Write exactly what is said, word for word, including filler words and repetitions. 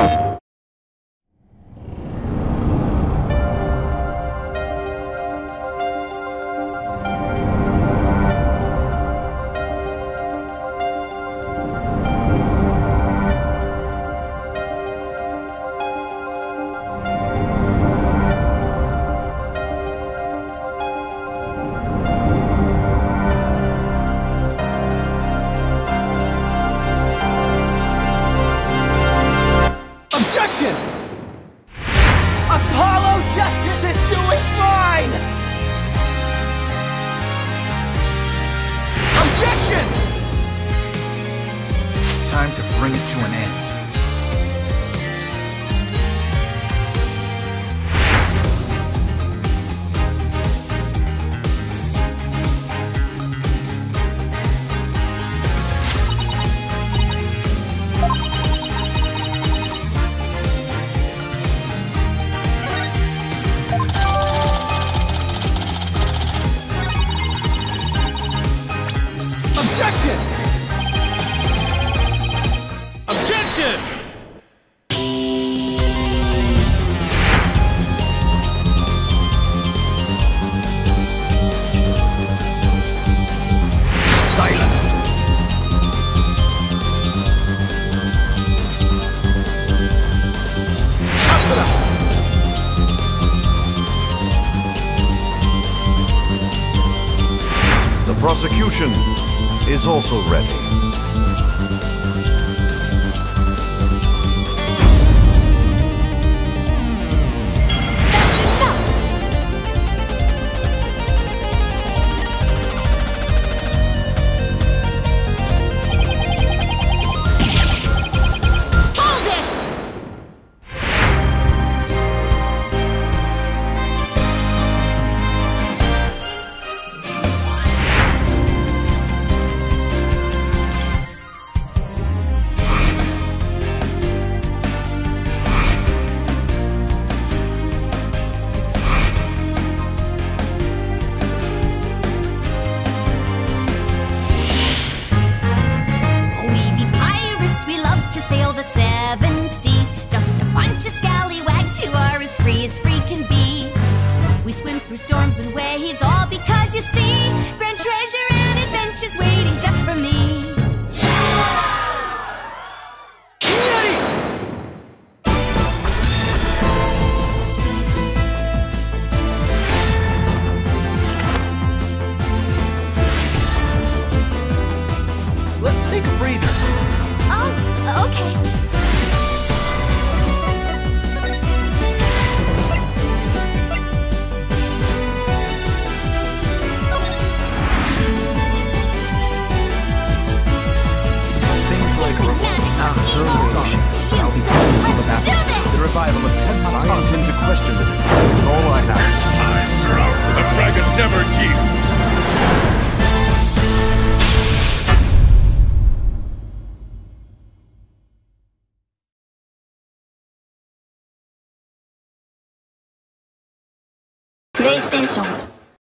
Objection! Apollo Justice is doing fine! Objection! Time to bring it to an end. Objection! Objection! Silence! Shout to them! The prosecution is also ready. Sail the seven seas, just a bunch of scallywags who are as free as free can be. We swim through storms and waves, all because you see grand treasure and adventures waiting just for me. Let's take a breather. Oh, okay. Things like a revival song. I'll be telling you about it. The revival of ten months. I intend to question the decree with all I have. I swear, the dragon never yields. PlayStation